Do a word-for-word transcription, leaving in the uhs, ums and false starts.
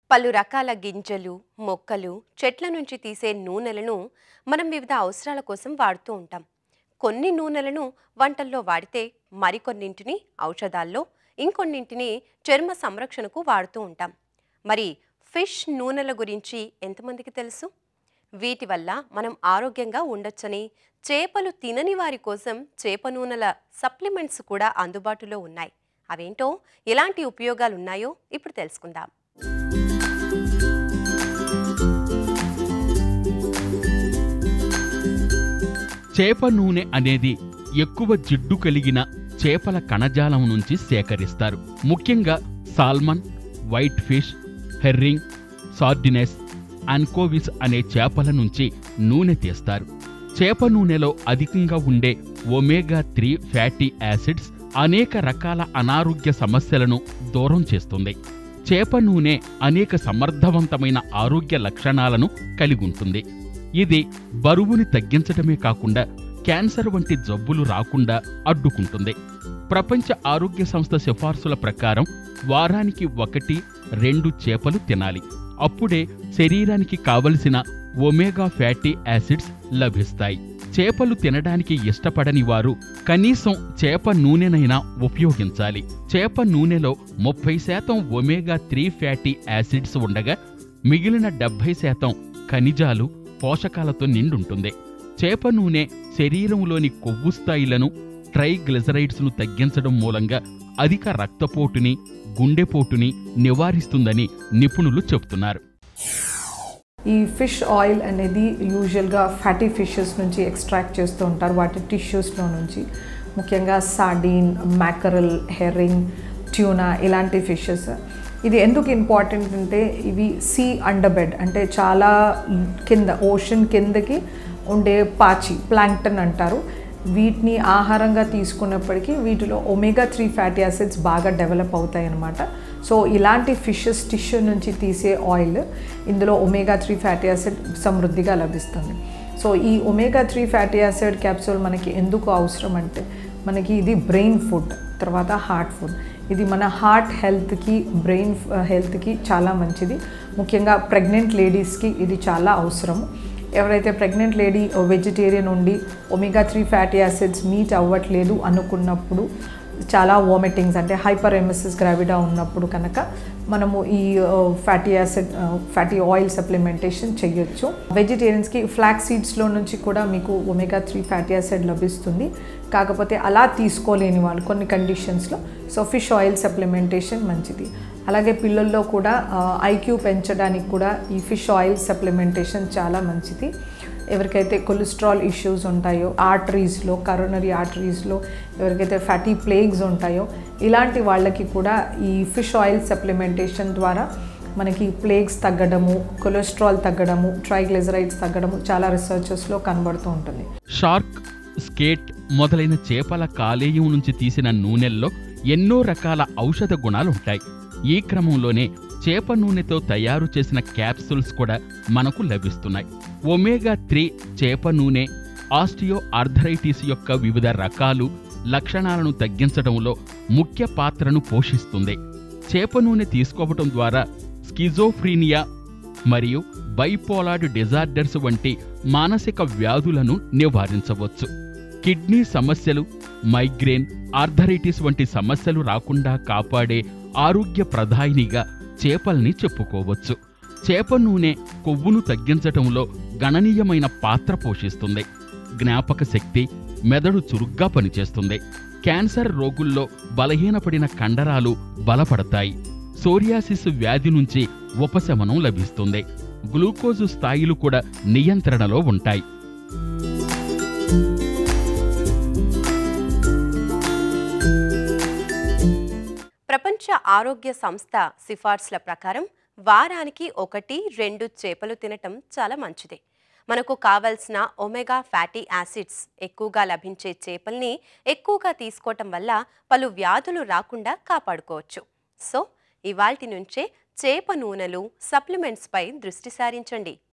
పలు రకాల గింజలు, మొక్కలు, చెట్ల నుంచి తీసే నూనెలను మనం వివిధ అవసరాల కోసం వాడుతూ ఉంటాం. కొన్ని నూనెలను వంటల్లో వాడితే మరికొన్నింటిని ఔషధాల్లో, ఇంకొన్నింటిని చర్మ సంరక్షణకు వాడుతూ ఉంటాం. మరి ఫిష్ నూనెల గురించి ఎంతమందికి తెలుసు? వీటి వల్ల మనం ఆరోగ్యంగా ఉండొచ్చని, చేపలు తినని వారి కోసం చేప నూనెల సప్లిమెంట్స్ కూడా అందుబాటులో ఉన్నాయి. అవేంటో, ఎలాంటి ఉపయోగాలు ఉన్నాయో ఇప్పుడు తెలుసుకుందాం. చేప నూనె అనేది ఎక్కువ జిడ్డు కలిగిన చేపల కణజాలం నుంచి సేకరిస్తారు. ముఖ్యంగా salmon, white fish, herring, sardines, anchovies అనే చేపల నుంచి నూనె తీస్తారు. చేప నూనెలో అధికంగా ఉండే ఒమేగా త్రీ ఫ్యాటీ యాసిడ్స్ అనేక రకాల అనారోగ్య సమస్యలను దూరం చేస్తుంది. చేప నూనె అనేక సమర్థవంతమైన ఆరోగ్య లక్షణాలను కలిగి ఉంటుంది. ఇది బరువుని తగ్గించడమే కాకుండా క్యాన్సర్ వంటి జబ్బులు రాకుండా అడ్డుకుంటుంది. ప్రపంచ ఆరోగ్య సంస్థ సిఫార్సుల ప్రకారం వారానికి ఒకటి రెండు చేపలు తినాలి. అప్పుడే శరీరానికి కావలసిన ఒమేగా ఫ్యాటీ యాసిడ్స్ లభిస్తాయి. చేపలు తినడానికి ఇష్టపడని వారు కనీసం చేప నూనెనైనా ఉపయోగించాలి. చేప నూనెలో ముప్పై శాతం ఒమేగా త్రీ ఫ్యాటీ యాసిడ్స్ ఉండగా మిగిలిన డెబ్బై శాతం ఖనిజాలు, పోషకాలతో నిండుంటుంది. చేప నూనె శరీరంలోని కొవ్వు స్థాయిలను, ట్రైగ్లిజరైడ్స్ను తగ్గించడం మూలంగా అధిక రక్తపోటుని, గుండెపోటుని నివారిస్తుందని నిపుణులు చెబుతున్నారు. ఈ ఫిష్ ఆయిల్ అనేది యూజువల్గా ఫ్యాటీ ఫిషెస్ నుంచి ఎక్స్ట్రాక్ట్ చేస్తూ ఉంటారు, వాటి టిష్యూస్లో నుంచి. ముఖ్యంగా సార్డిన్, మ్యాకరల్, హెర్రింగ్, ట్యూనా ఇలాంటి ఫిషెస్. ఇది ఎందుకు ఇంపార్టెంట్ అంటే ఇవి సీ అండర్ బెడ్ అంటే చాలా కింద ఓషన్ కిందకి ఉండే పాచి, ప్లాంక్టన్ అంటారు. వీటిని ఆహారంగా తీసుకున్నప్పటికీ వీటిలో ఒమేగా త్రీ ఫ్యాటీ యాసిడ్స్ బాగా డెవలప్ అవుతాయి అన్నమాట. సో ఇలాంటి ఫిషెస్ టిష్యూ నుంచి తీసే ఆయిల్, ఇందులో ఒమేగా త్రీ ఫ్యాటీ యాసిడ్ సమృద్ధిగా లభిస్తుంది. సో ఈ omega three fatty acid capsule మనకి ఎందుకు అవసరం అంటే, మనకి ఇది బ్రెయిన్ ఫుడ్, తర్వాత హార్ట్ ఫుడ్. ఇది మన హార్ట్ హెల్త్కి, బ్రెయిన్ హెల్త్కి చాలా మంచిది. ముఖ్యంగా ప్రెగ్నెంట్ లేడీస్కి ఇది చాలా అవసరం. ఎవరైతే ప్రెగ్నెంట్ లేడీ వెజిటేరియన్ ఉండి omega three fatty acids meet అవ్వట్లేదు అనుకున్నప్పుడు, చాలా వామిటింగ్స్ అంటే హైపర్ ఎమెసిస్ గ్రావిడా ఉన్నప్పుడు కనుక మనము ఈ fatty acid fatty oil supplementation చేయొచ్చు. వెజిటేరియన్స్కి ఫ్లాక్స్ సీడ్స్లో నుంచి కూడా మీకు ఒమేగా త్రీ ఫ్యాటీ యాసిడ్ లభిస్తుంది. కాకపోతే అలా తీసుకోలేని వాళ్ళు కొన్ని కండిషన్స్లో సో ఫిష్ ఆయిల్ సప్లిమెంటేషన్ మంచిది. అలాగే పిల్లల్లో కూడా ఐక్యూ పెంచడానికి కూడా ఈ ఫిష్ ఆయిల్ సప్లిమెంటేషన్ చాలా మంచిది. ఎవరికైతే కొలెస్ట్రాల్ ఇష్యూస్ ఉంటాయో, ఆర్టరీస్లో, కరోనరీ ఆర్టరీస్లో ఎవరికైతే ఫ్యాటీ ప్లేగ్స్ ఉంటాయో, ఇలాంటి వాళ్ళకి కూడా ఈ ఫిష్ ఆయిల్ సప్లిమెంటేషన్ ద్వారా మనకి ప్లేగ్స్ తగ్గడము, కొలెస్ట్రాల్ తగ్గడము, ట్రైగ్లిజరైడ్స్ తగ్గడము చాలా రీసెర్చెస్లో కనబడుతూ ఉంటుంది. షార్క్, స్కేట్ మొదలైన చేపల కాలేయం నుంచి తీసిన నూనెల్లో ఎన్నో రకాల ఔషధ గుణాలుంటాయి. ఈ క్రమంలోనే చేప నూనెతో తయారు చేసిన క్యాప్సూల్స్ కూడా మనకు లభిస్తున్నాయి. ఒమేగా త్రీ చేప నూనె ఆస్టియో ఆర్థరైటిస్ యొక్క వివిధ రకాలు, లక్షణాలను తగ్గించడంలో ముఖ్య పాత్రను పోషిస్తుంది. చేప నూనె తీసుకోవటం ద్వారా స్కిజోఫ్రీనియా మరియు బైపోలార్ డిజార్డర్స్ వంటి మానసిక వ్యాధులను నివారించవచ్చు. కిడ్నీ సమస్యలు, మైగ్రేన్, ఆర్థరైటిస్ వంటి సమస్యలు రాకుండా కాపాడే ఆరోగ్య ప్రధాయినిగా చేపల్ని చెప్పుకోవచ్చు. చేప నూనె కొవ్వును తగ్గించటంలో గణనీయమైన పాత్ర పోషిస్తుంది. జ్ఞాపక శక్తి, మెదడు చురుగ్గా పనిచేస్తుంది. క్యాన్సర్ రోగుల్లో బలహీనపడిన కండరాలు బలపడతాయి. సోరియాసిస్ వ్యాధి నుంచి ఉపశమనం లభిస్తుంది. గ్లూకోజు స్థాయిలు కూడా నియంత్రణలో ఉంటాయి. ప్రపంచ ఆరోగ్య సంస్థ సిఫార్సుల ప్రకారం వారానికి ఒకటి రెండు చేపలు తినటం చాలా మంచిది. మనకు కావలసిన ఒమేగా ఫ్యాటీ యాసిడ్స్ ఎక్కువగా లభించే చేపల్ని ఎక్కువగా తీసుకోవటం వల్ల పలు వ్యాధులు రాకుండా కాపాడుకోవచ్చు. సో ఇవాల్టి నుంచే చేప నూనెలు, సప్లిమెంట్స్పై దృష్టి సారించండి.